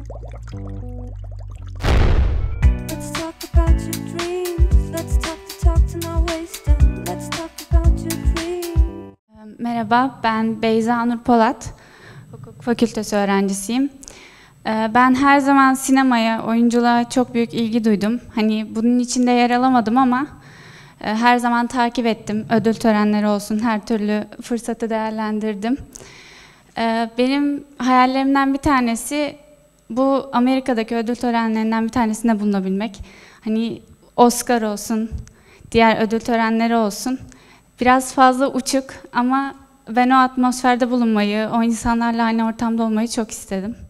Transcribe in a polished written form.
Let's talk about your dreams. Let's talk the talk to not waste them. Let's talk about your dreams. Merhaba, ben Beyza Nur Polat, hukuk fakültesi öğrencisiyim. Ben her zaman sinemaya, oyunculuğa çok büyük ilgi duydum. Hani bunun içinde yer alamadım ama her zaman takip ettim. Ödül törenleri olsun, her türlü fırsatı değerlendirdim. Benim hayallerimden bir tanesi bu Amerika'daki ödül törenlerinden bir tanesinde bulunabilmek. Hani Oscar olsun, diğer ödül törenleri olsun. Biraz fazla uçuk ama ben o atmosferde bulunmayı, o insanlarla aynı ortamda olmayı çok istedim.